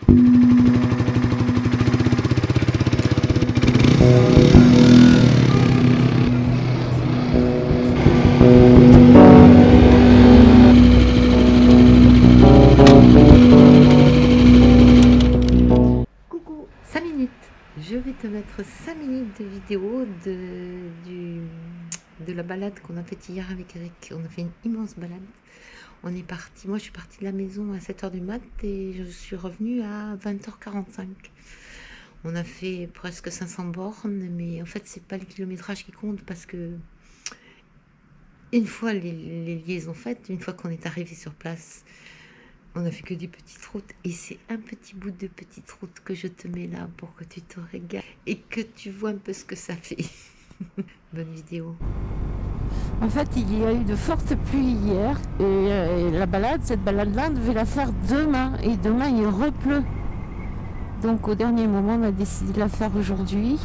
Coucou, 5 minutes. Je vais te mettre 5 minutes de vidéo de la balade qu'on a faite hier avec Eric. On a fait une immense balade. On est parti, moi je suis partie de la maison à 7 h du mat et je suis revenue à 20 h 45. On a fait presque 500 bornes, mais en fait c'est pas le kilométrage qui compte parce que une fois les liaisons faites, une fois qu'on est arrivé sur place, on a fait que des petites routes et c'est un petit bout de petite route que je te mets là pour que tu te régales et que tu vois un peu ce que ça fait. Bonne vidéo. En fait, il y a eu de fortes pluies hier et cette balade-là, on devait la faire demain et demain il repleut. Donc au dernier moment, on a décidé de la faire aujourd'hui.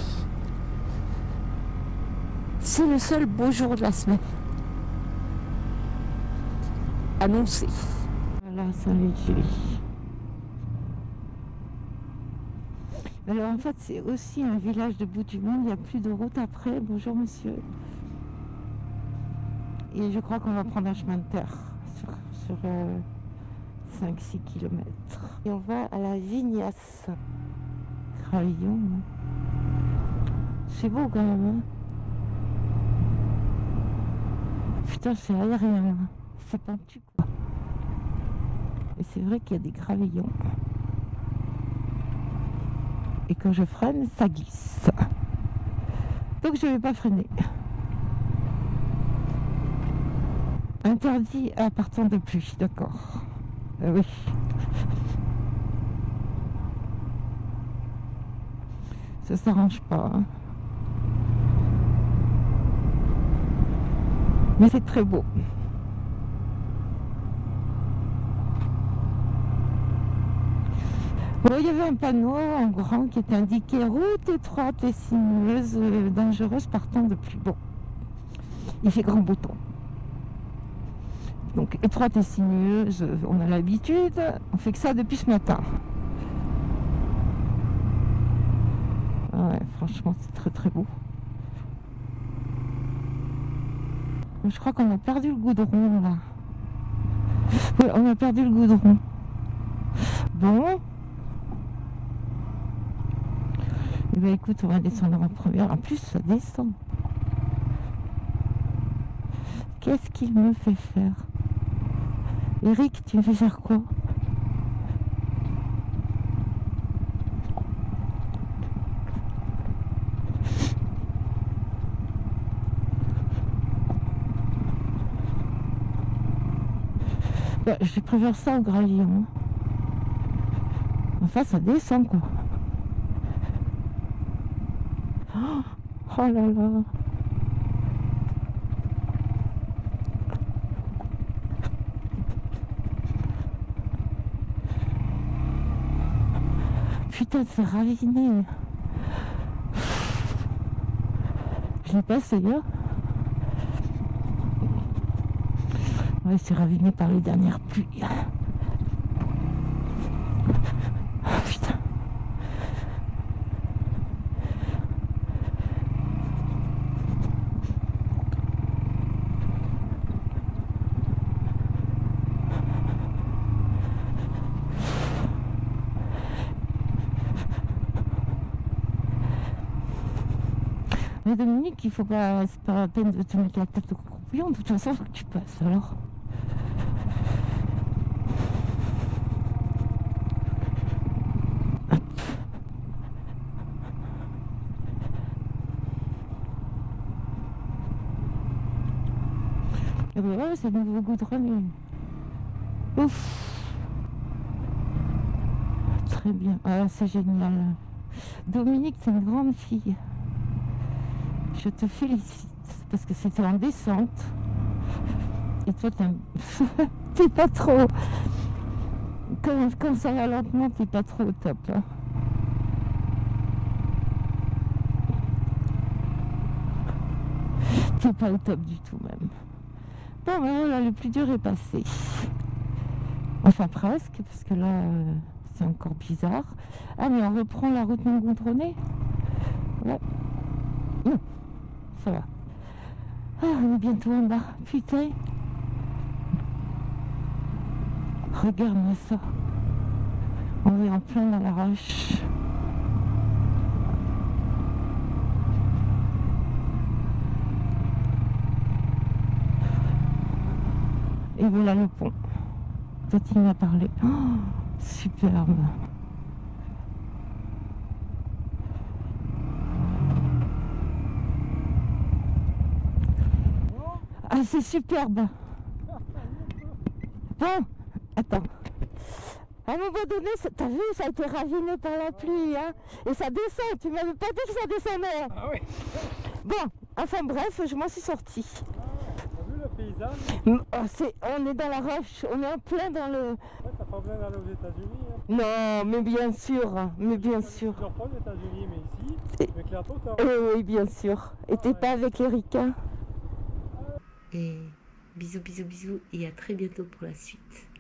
C'est le seul beau jour de la semaine. Annoncé. Voilà, Saint-Léger. Alors en fait, c'est aussi un village de bout du monde. Il n'y a plus de route après. Bonjour monsieur. Et je crois qu'on va prendre un chemin de terre sur 5-6 km. Et on va à la Vignasse. Gravillon. C'est beau quand même. Hein, putain, c'est aérien là. C'est pentu quoi. Et c'est vrai qu'il y a des gravillons. Et quand je freine, ça glisse. Donc je ne vais pas freiner. Interdit à partir de pluie, d'accord. Oui. Ça s'arrange pas. Hein. Mais c'est très beau. Bon, il y avait un panneau en grand qui était indiqué route étroite et sinueuse, dangereuse partant de pluie. Bon, il fait grand beau temps. Donc étroite et sinueuse, on a l'habitude, on fait que ça depuis ce matin. Ouais, franchement c'est très très beau. Je crois qu'on a perdu le goudron là. Oui, on a perdu le goudron. Bon. Eh bien écoute, on va descendre en première. En plus ça descend. Qu'est-ce qu'il me fait faire? Eric, tu me fais faire quoi? Bah, je préfère ça au gravillon. Enfin, ça descend quoi. Oh là là. Putain, c'est raviné. Je l'ai pas essayé. Ouais, c'est raviné par les dernières pluies. Oh, putain. Mais Dominique, il faut pas, c'est pas la peine de te mettre la tête au courbillon, de toute façon, il faut que tu passes alors. Ah bah ouais, c'est nouveau goudronné. Ouf. Très bien, ah, c'est génial. Dominique, c'est une grande fille. Je te félicite parce que c'était en descente et toi t'es pas trop comme ça va lentement, t'es pas trop au top hein. T'es pas au top du tout même. Bon ben voilà, le plus dur est passé, enfin presque, parce que là c'est encore bizarre. Ah, mais on reprend la route non goudronnée. Ouais. Non, ça va. Ah, on est bientôt en bas. Putain. Regarde-moi ça. On est en plein dans la roche. Et voilà le pont dont il m'a parlé. Oh, superbe. Ah, c'est superbe. Bon, attends. À un moment donné, t'as vu, ça a été raviné par la pluie, hein, et ça descend. Tu m'avais pas dit que ça descendait. Ah oui. Bon, enfin bref, je m'en suis sortie. T'as vu le paysage? On est dans la roche, on est en plein dans le... Ouais, t'as pas besoin d'aller aux États-Unis. Hein. Non, mais bien sûr, mais bien sûr. Plusieurs fois aux États-Unis, mais ici, avec la hauteur. Oui, bien sûr. Et t'es pas avec Erika? Et bisous, bisous, bisous, et à très bientôt pour la suite.